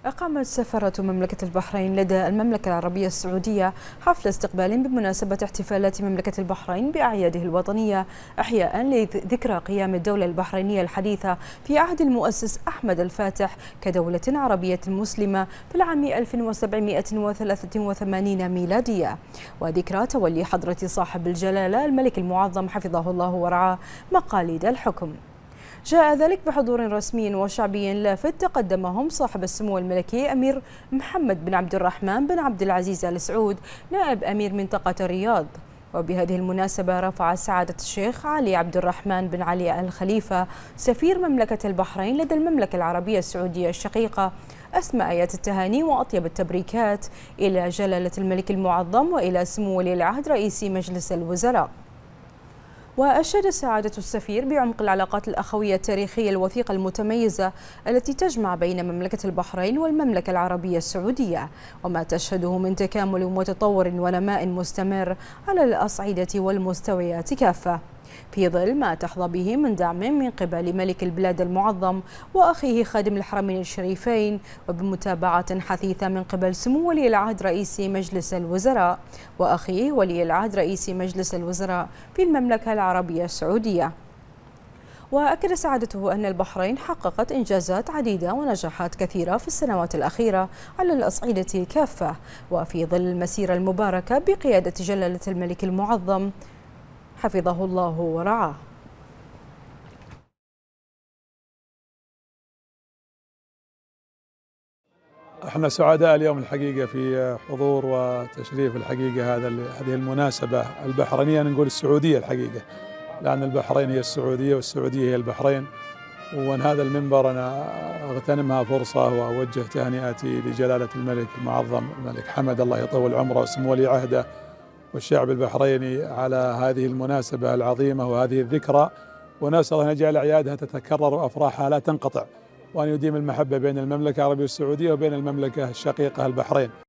أقامت سفارة مملكة البحرين لدى المملكة العربية السعودية حفل استقبال بمناسبة احتفالات مملكة البحرين بأعياده الوطنية إحياء لذكرى قيام الدولة البحرينية الحديثة في عهد المؤسس أحمد الفاتح كدولة عربية مسلمة في العام 1783 ميلادية، وذكرى تولي حضرة صاحب الجلالة الملك المعظم حفظه الله ورعاه مقاليد الحكم. جاء ذلك بحضور رسمي وشعبي لافت تقدمهم صاحب السمو الملكي أمير محمد بن عبد الرحمن بن عبد العزيز آل سعود نائب أمير منطقة الرياض. وبهذه المناسبة رفع سعادة الشيخ علي عبد الرحمن بن علي آل خليفة سفير مملكة البحرين لدى المملكة العربية السعودية الشقيقة أسمى آيات التهاني وأطيب التبريكات إلى جلالة الملك المعظم وإلى سمو ولي العهد رئيس مجلس الوزراء. وأشاد سعادة السفير بعمق العلاقات الأخوية التاريخية الوثيقة المتميزة التي تجمع بين مملكة البحرين والمملكة العربية السعودية، وما تشهده من تكامل متطور ونماء مستمر على الأصعدة والمستويات كافة، في ظل ما تحظى به من دعم من قبل ملك البلاد المعظم وأخيه خادم الحرمين الشريفين، وبمتابعة حثيثة من قبل سمو ولي العهد رئيس مجلس الوزراء وأخيه ولي العهد رئيس مجلس الوزراء في المملكة العربية السعودية. وأكد سعادته أن البحرين حققت إنجازات عديدة ونجاحات كثيرة في السنوات الأخيرة على الأصعدة كافة، وفي ظل المسيرة المباركة بقيادة جلالة الملك المعظم حفظه الله ورعاه. احنا سعداء اليوم الحقيقة في حضور وتشريف الحقيقة هذه المناسبة البحرينية، نقول السعودية الحقيقة، لأن البحرين هي السعودية والسعودية هي البحرين. ومن هذا المنبر أنا أغتنمها فرصة وأوجه تهنئتي لجلالة الملك المعظم الملك حمد الله يطول عمره وسمو ولي عهده والشعب البحريني على هذه المناسبة العظيمة وهذه الذكرى، ونسأل أن يجعل أعيادها تتكرر وأفراحها لا تنقطع، وأن يديم المحبة بين المملكة العربية السعودية وبين المملكة الشقيقة البحرين.